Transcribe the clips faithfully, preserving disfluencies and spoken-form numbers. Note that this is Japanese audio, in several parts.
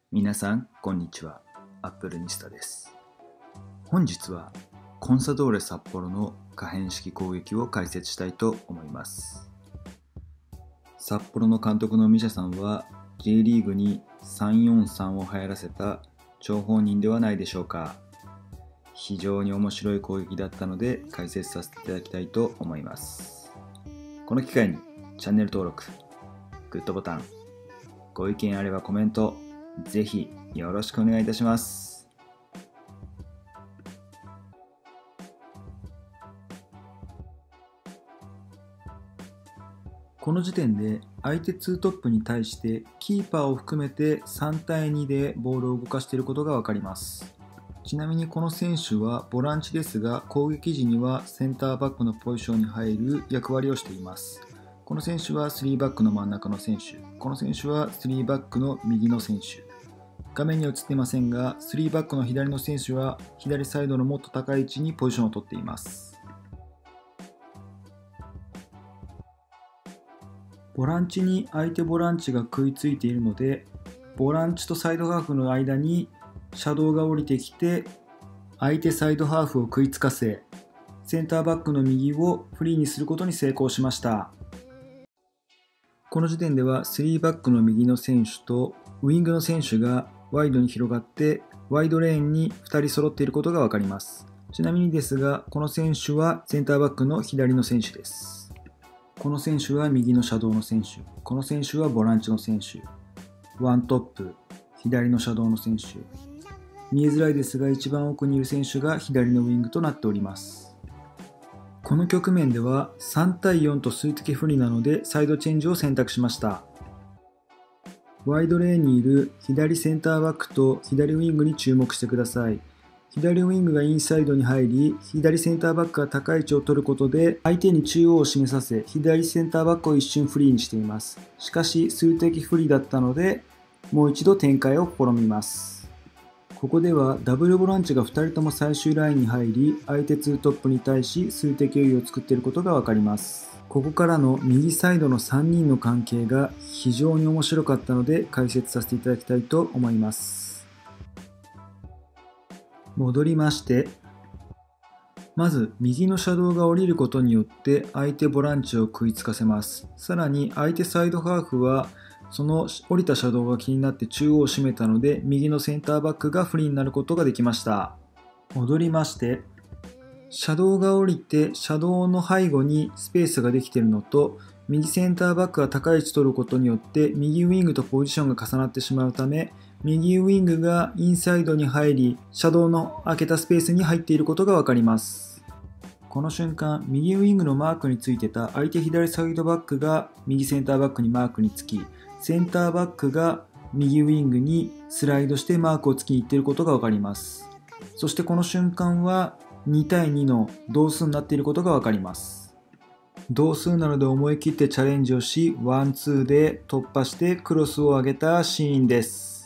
皆さんこんにちは。アップルニスタです。本日はコンサドーレ札幌の可変式攻撃を解説したいと思います。札幌の監督のミシャさんは J リーグにさんよんさんを流行らせた張本人ではないでしょうか。非常に面白い攻撃だったので解説させていただきたいと思います。この機会にチャンネル登録、グッドボタン、ご意見あればコメント、ぜひよろしくお願いいたします。この時点で相手ツートップに対してキーパーを含めてさんたいにでボールを動かしていることがわかります。ちなみにこの選手はボランチですが、攻撃時にはセンターバックのポジションに入る役割をしています。この選手はスリーバックの真ん中の選手、この選手はスリーバックの右の選手。画面には映っていませんが、スリーバックの左の選手は左サイドのもっと高い位置にポジションを取っています。ボランチに相手ボランチが食いついているので、ボランチとサイドハーフの間にシャドウが降りてきて、相手サイドハーフを食いつかせ、センターバックの右をフリーにすることに成功しました。この時点ではスリーバックの右の選手とウイングの選手がワイドに広がってワイドレーンにふたり揃っていることがわかります。ちなみにですが、この選手はセンターバックの左の選手です。この選手は右のシャドウの選手、この選手はボランチの選手、ワントップ、左のシャドウの選手、見えづらいですが一番奥にいる選手が左のウイングとなっております。この局面ではさんたいよんと数的不利なのでサイドチェンジを選択しました。ワイドレーンにいる左センターバックと左ウイングに注目してください。左ウイングがインサイドに入り、左センターバックが高い位置を取ることで相手に中央を締めさせ、左センターバックを一瞬フリーにしています。しかし数的不利だったので、もう一度展開を試みます。ここではダブルボランチがふたりとも最終ラインに入り、相手ツートップに対し数的優位を作っていることがわかります。ここからの右サイドのさんにんの関係が非常に面白かったので解説させていただきたいと思います。戻りまして、まず右のシャドウが降りることによって相手ボランチを食いつかせます。さらに相手サイドハーフはその降りたシャドウが気になって中央を締めたので、右のセンターバックがフリーになることができました。戻りまして、シャドウが降りてシャドウの背後にスペースができているのと、右センターバックが高い位置取ることによって右ウイングとポジションが重なってしまうため、右ウイングがインサイドに入り、シャドウの空けたスペースに入っていることがわかります。この瞬間、右ウイングのマークについてた相手左サイドバックが右センターバックにマークにつき、センターバックが右ウイングにスライドしてマークをつきにいっていることがわかります。そしてこの瞬間はにたいにの同数になっていることがわかります。同数なので思い切ってチャレンジをし、ワンツーで突破してクロスを上げたシーンです。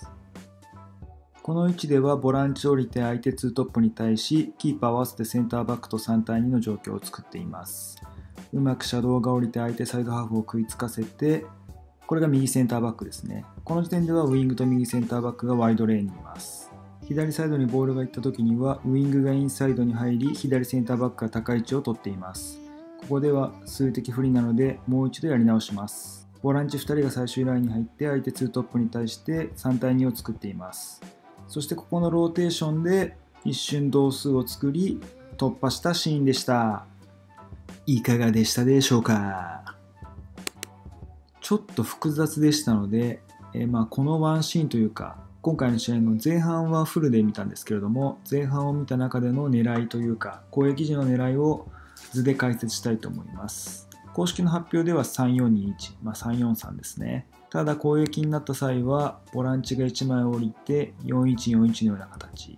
この位置ではボランチ降りて相手ツートップに対し、キーパー合わせてセンターバックとさんたいにの状況を作っています。うまくシャドウが降りて相手サイドハーフを食いつかせて、これが右センターバックですね。この時点ではウイングと右センターバックがワイドレーンにいます。左サイドにボールが行った時にはウイングがインサイドに入り、左センターバックが高い位置を取っています。ここでは数的不利なのでもう一度やり直します。ボランチふたりが最終ラインに入って相手ツートップに対してさんたいにを作っています。そしてここのローテーションで一瞬同数を作り突破したシーンでした。いかがでしたでしょうか。ちょっと複雑でしたので、えー、まあこのワンシーンというか、今回の試合の前半はフルで見たんですけれども、前半を見た中での狙いというか攻撃時の狙いを図で解説したいと思います。公式の発表ではさんよんにいち、まあ、さんよんさんですね。ただ攻撃になった際はボランチがいちまい降りてよんいちよんいちのような形、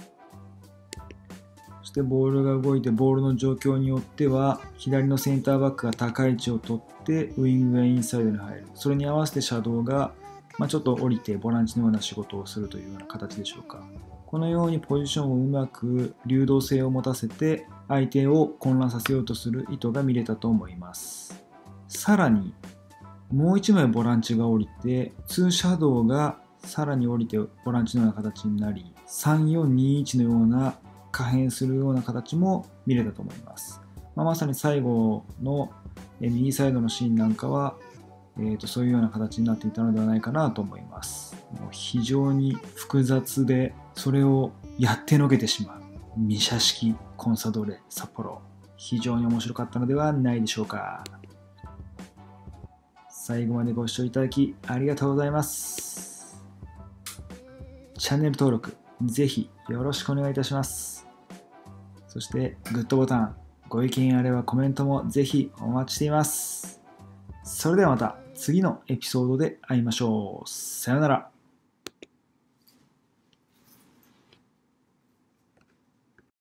そしてボールが動いてボールの状況によっては左のセンターバックが高い位置を取ってウイングがインサイドに入る、それに合わせてシャドウがまあちょっと降りてボランチのような仕事をするというような形でしょうか。このようにポジションをうまく流動性を持たせて相手を混乱させようとする意図が見れたと思います。さらにもういちまいボランチが降りてツーシャドウがさらに降りてボランチのような形になり、さんよんにいちのような可変するような形も見れたと思います。まあ、まさに最後の右サイドのシーンなんかは、えーと、そういうような形になっていたのではないかなと思います。もう非常に複雑で、それをやってのけてしまうミシャ式コンサドーレ札幌、非常に面白かったのではないでしょうか。最後までご視聴いただきありがとうございます。チャンネル登録ぜひよろしくお願いいたします。そしてグッドボタン、ご意見あればコメントもぜひお待ちしています。それではまた次のエピソードで会いましょう。さようなら。